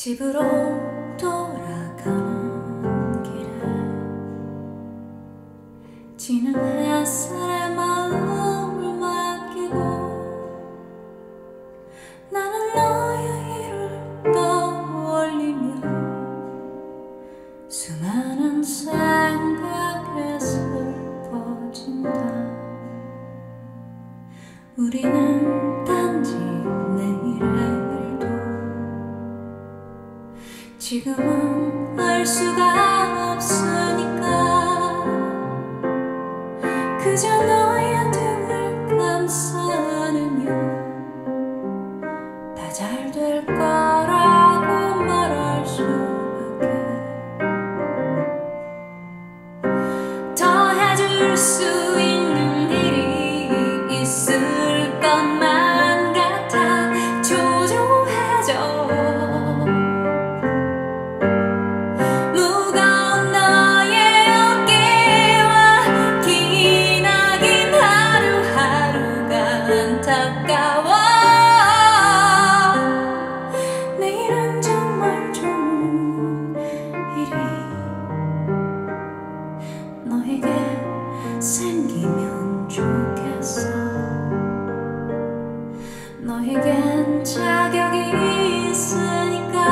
집으로 돌아가는 길에 지는 햇살에 마음을 맡기고 나는 너의 일을 떠올리며 수많은 생각에 슬퍼진다. 우리는 단지 내일의 지금은 알 수가 없으니까 그저 너의 등을 감싸 안으며 다 잘 될 거라고 말할 수밖에 더 해줄 수 있는 일이 있을 것만 같아 초조해져. 내일은 정말 좋은 일이 너에게 생기면 좋겠어. 너에겐 자격이 있으니까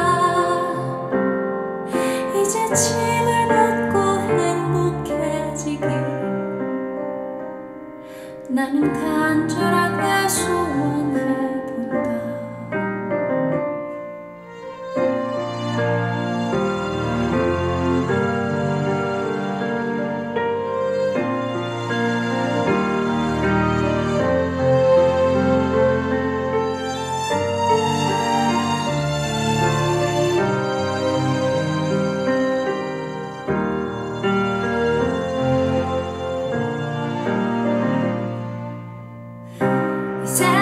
이제 짐을 벗고 행복해지길 나는 간절하게 소원해본다. Say